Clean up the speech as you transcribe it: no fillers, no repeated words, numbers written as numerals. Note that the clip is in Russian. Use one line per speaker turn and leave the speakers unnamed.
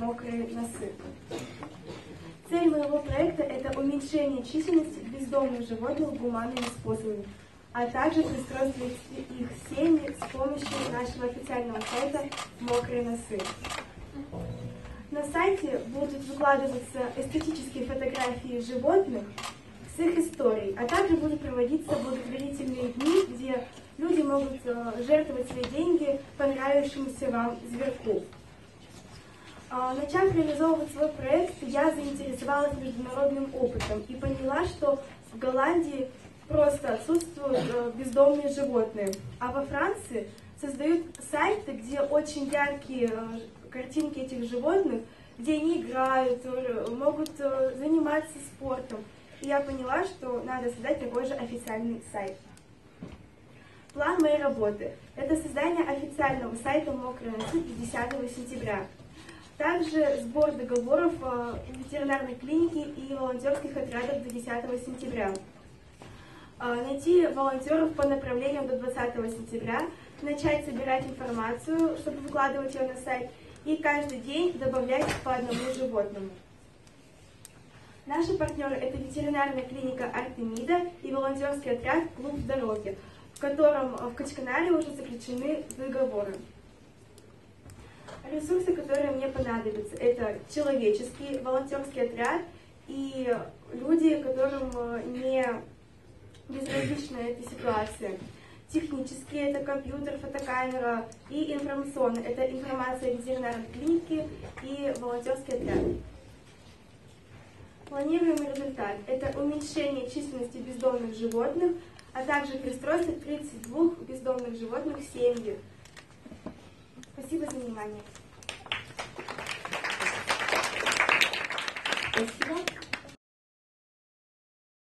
«Мокрые носы». Цель моего проекта – это уменьшение численности бездомных животных гуманными способами, а также пристройство их семьи с помощью нашего официального сайта «Мокрые носы». На сайте будут выкладываться эстетические фотографии животных с их историей, а также будут проводиться благотворительные дни, где люди могут жертвовать свои деньги понравившемуся вам зверьку. Начав реализовывать свой проект, я заинтересовалась международным опытом и поняла, что в Голландии просто отсутствуют бездомные животные, а во Франции создают сайты, где очень яркие картинки этих животных, где они играют, могут заниматься спортом. И я поняла, что надо создать такой же официальный сайт. План моей работы – это создание официального сайта «Мокрые носы» до 10 сентября. Также сбор договоров ветеринарной клиники и волонтерских отрядов до 10 сентября. Найти волонтеров по направлениям до 20 сентября, начать собирать информацию, чтобы выкладывать ее на сайт, и каждый день добавлять по одному животному. Наши партнеры – это ветеринарная клиника Артемида и волонтерский отряд «Клуб здоровья», в котором в Качканаре уже заключены договоры. Ресурсы, которые мне понадобятся, это человеческий волонтерский отряд и люди, которым не безразлична эта ситуация. Технические – это компьютер, фотокамера, и информационные – это информация ветеринарной клиники и волонтерский отряд. Планируемый результат – это уменьшение численности бездомных животных, а также пристройство 32 бездомных животных в семьи. Спасибо за внимание.
Спасибо.